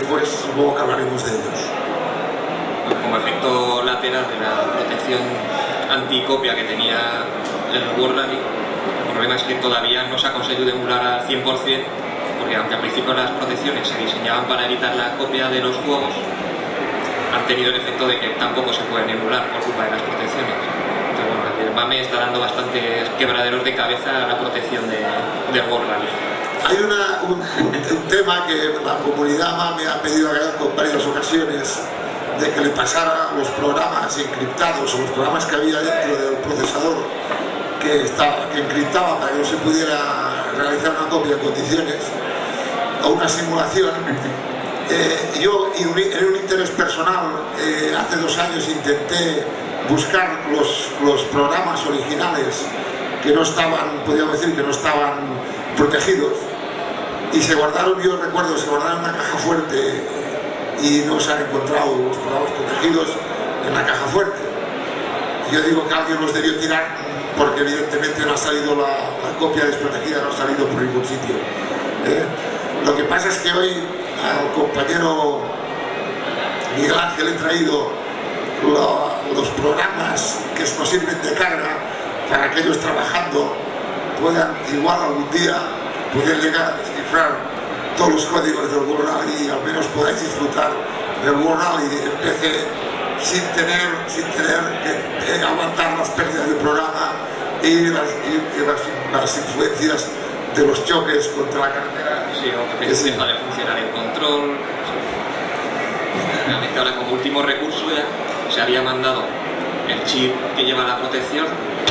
después supongo que hablaremos de ellos. Como efecto lateral de la protección anticopia que tenía el World Rally, el problema es que todavía no se ha conseguido emular al 100%, porque aunque al principio las protecciones se diseñaban para evitar la copia de los juegos, han tenido el efecto de que tampoco se pueden emular por culpa de las protecciones. Entonces, bueno, el MAME está dando bastantes quebraderos de cabeza a la protección del World Rally. Hay un tema que la comunidad MAME ha pedido a Gallardo en varias ocasiones, de que le pasara los programas encriptados o los programas que había dentro del procesador que encriptaba para que no se pudiera realizar una copia en condiciones o una simulación. Yo, en un interés personal, hace 2 años intenté buscar los programas originales que no estaban, podríamos decir, que no estaban protegidos, y se guardaron, yo recuerdo, se guardaron en una caja fuerte y no se han encontrado los programas protegidos en la caja fuerte. Yo digo que alguien los debió tirar porque evidentemente no ha salido la copia desprotegida, no ha salido por ningún sitio. Lo que pasa es que hoy al compañero Miguel Ángel he traído los programas que nos sirven de carga para que ellos trabajando puedan igual algún día poder llegar a descifrar todos los códigos del World Rally y al menos podáis disfrutar del World Rally en PC sin tener que aguantar las pérdidas del programa y las influencias de los choques contra la carretera. Sí, o que deja de funcionar el control. Realmente ahora, como último recurso, ya se había mandado el chip que lleva la protección.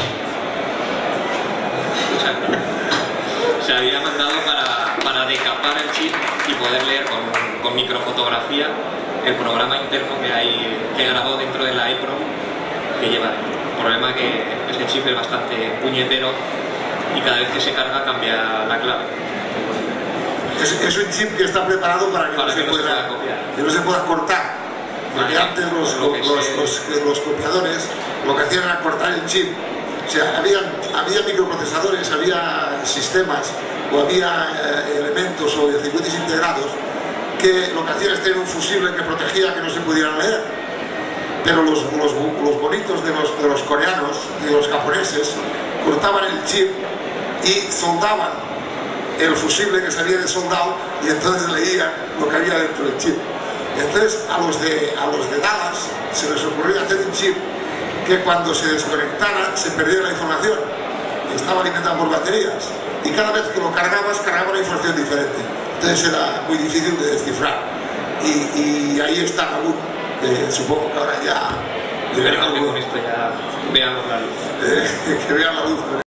Se había mandado para decapar el chip y poder leer con microfotografía el programa interno que grabó dentro de la EEPROM que lleva. El problema es que este chip es bastante puñetero y cada vez que se carga cambia la clave. Es un chip que está preparado para que no se pueda cortar, porque antes los copiadores lo que hacían era cortar el chip. O sea, había microprocesadores, había sistemas o había elementos o circuitos integrados que lo que hacían es tener un fusible que protegía que no se pudieran leer. Pero los bonitos de los coreanos y de los japoneses cortaban el chip y soldaban el fusible que se había desoldado y entonces leían lo que había dentro del chip. Entonces a los de Dallas se les ocurrió hacer un chip que cuando se desconectara se perdía la información, estaba alimentado por baterías y cada vez que lo cargaba una información diferente, entonces era muy difícil de descifrar y ahí está aún, supongo que ahora ya Esperemos que con esto ya veamos la luz. Que vean la luz.